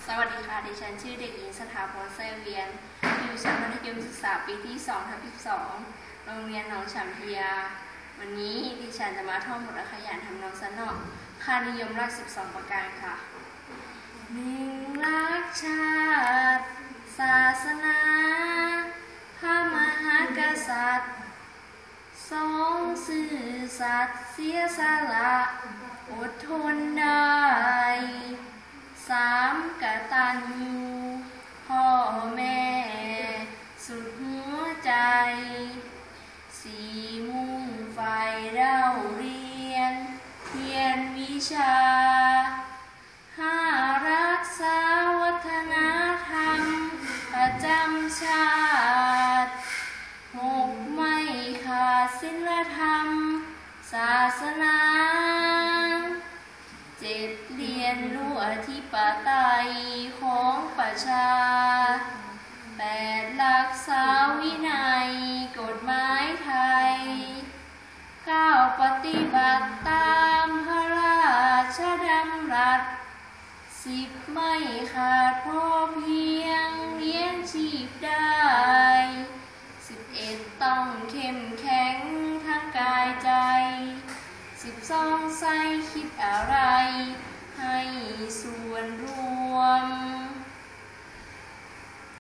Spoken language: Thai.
สวัสดีค่ะดิฉันชื่อเด็กหญิงสถาพรแซ่เวียนอยู่ชั้นมัธยมศึกษาปีที่2/12โรงเรียนหนองฉางพิทยาวันนี้ดิฉันจะมาท่องบทอักขยานทำนองสนอค่านิยมหลัก12ประการค่ะ 1. รักชาติศาสนาพระมหากษัตริย์ 2. ซื่อสัตย์เสียสละอดทนได้ 3. กตัญญูพ่อแม่สุดหัวใจ 4. มุ่งใฝ่เล่าเรียนเพียรวิชา 5. รักษาวัฒนธรรมประจำชาติ 6. ไม่ขาดศีลธรรมศาสนา 7. เรียนรู้อธิปไตยของประชา 8. รักษาวินัยกฎหมายไทย 9. ปฏิบัติตามพระราชดำรัส 10. ไม่ขาดพอเพียงเลี้ยงชีพได้ 11. ต้องเข้มแข็งทั้งกายใจ 12. ใส่คิดอะไรให้ส่วนรวม